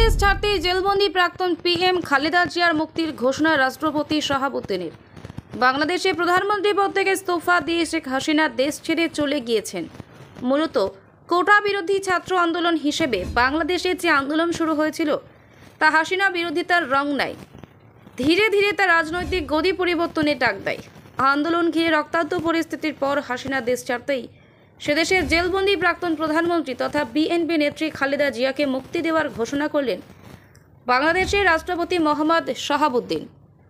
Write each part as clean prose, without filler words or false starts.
বাংলাদেশ ছাড়তেই জেলবন্দি প্রাক্তন পিএম খালেদা জিয়ার মুক্তির ঘোষণা রাষ্ট্রপতি শাহাবুদ্দিনের। বাংলাদেশের প্রধানমন্ত্রী পদ থেকে ইস্তফা দিয়ে শেখ হাসিনা দেশ ছেড়ে চলে গিয়েছেন। মূলত কোটা বিরোধী ছাত্র আন্দোলন হিসেবে বাংলাদেশে যে আন্দোলন শুরু হয়েছিল তা হাসিনা বিরোধিতার রং নাই, ধীরে ধীরে তা রাজনৈতিক গদি পরিবর্তনের ডাক দেয়। আন্দোলন ঘিরে রক্তাক্ত পরিস্থিতির পর হাসিনা দেশ ছাড়তেই সেদেশের জেলবন্দি প্রাক্তন প্রধানমন্ত্রী তথা বিএনপি নেত্রী খালেদা জিয়াকে মুক্তি দেওয়ার ঘোষণা করলেন বাংলাদেশের রাষ্ট্রপতি মোহাম্মদ শাহাবুদ্দিন।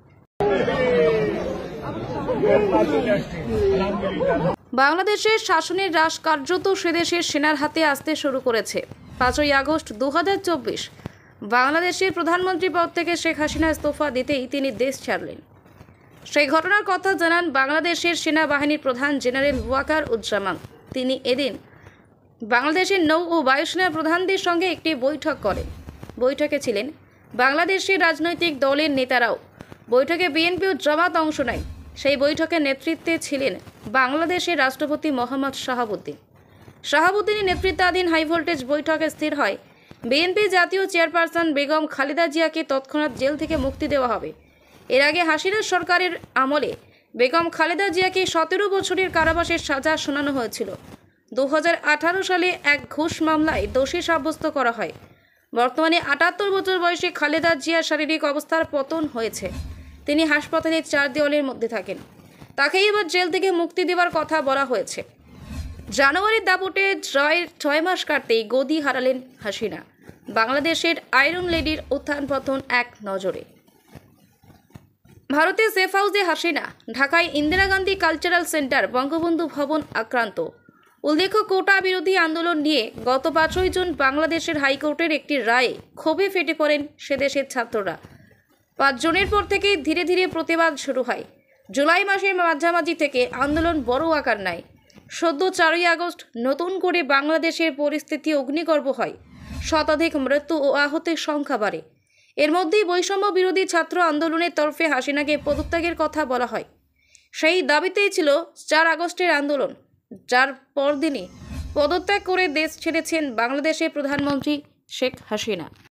বাংলাদেশের শাসনের রাশ কার্যত সেদেশের সেনার হাতে আসতে শুরু করেছে। 5ই আগস্ট 2024 বাংলাদেশের প্রধানমন্ত্রী পদ থেকে শেখ হাসিনা ইস্তফা দিতেই তিনি দেশ ছাড়লেন। সেই ঘটনার কথা জানান বাংলাদেশের সেনাবাহিনীর প্রধান জেনারেল ওয়াকার উজ্জামান। তিনি এদিন বাংলাদেশের নৌ ও বায়ুসেনার প্রধানদের সঙ্গে একটি বৈঠক করেন। বৈঠকে ছিলেন বাংলাদেশের রাজনৈতিক দলের নেতারাও। বৈঠকে বিএনপি ও জামাত অংশ নেয়। সেই বৈঠকের নেতৃত্বে ছিলেন বাংলাদেশের রাষ্ট্রপতি মোহাম্মদ শাহাবুদ্দিনের নেতৃত্বাধীন হাইভোল্টেজ বৈঠকে স্থির হয় বিএনপি জাতীয় চেয়ারপারসন বেগম খালেদা জিয়াকে তৎক্ষণাৎ জেল থেকে মুক্তি দেওয়া হবে। এর আগে হাসিনা সরকারের আমলে বেগম খালেদা জিয়াকে 17 বছরের কারাবাসের সাজা শোনানো হয়েছিল। 2018 সালে এক ঘুষ মামলায় দোষী সাব্যস্ত করা হয়। বর্তমানে 78 বছর বয়সে খালেদা জিয়ার শারীরিক অবস্থার পতন হয়েছে। তিনি হাসপাতালে 4 দেওয়ালের মধ্যে থাকেন। তাকে এবার জেল থেকে মুক্তি দেওয়ার কথা বলা হয়েছে। জানুয়ারির দাপটে জয়ের 6 মাস কাটতেই গদি হারালেন হাসিনা। বাংলাদেশের আয়রন লেডির উত্থান পতন এক নজরে। ভারতের সেফ হাউসে হাসিনা, ঢাকায় ইন্দিরা গান্ধী কালচারাল সেন্টার, বঙ্গবন্ধু ভবন আক্রান্ত। উল্লেখ্য, কোটা বিরোধী আন্দোলন নিয়ে গত 5ই জুন বাংলাদেশের হাইকোর্টের একটি রায়ে ক্ষোভে ফেটে পড়েন সেদেশের ছাত্ররা। 5 জুনের পর থেকে ধীরে ধীরে প্রতিবাদ শুরু হয়। জুলাই মাসের মাঝামাঝি থেকে আন্দোলন বড় আকার নেয়। সদ্য 4ই আগস্ট নতুন করে বাংলাদেশের পরিস্থিতি অগ্নিগর্ভ হয়। শতাধিক মৃত্যু ও আহতের সংখ্যা বাড়ে। এর মধ্যেই বৈষম্য বিরোধী ছাত্র আন্দোলনের তরফে হাসিনাকে পদত্যাগের কথা বলা হয়। সেই দাবিতেই ছিল 4 আগস্টের আন্দোলন, যার পরদিনই পদত্যাগ করে দেশ ছেড়েছেন বাংলাদেশের প্রধানমন্ত্রী শেখ হাসিনা।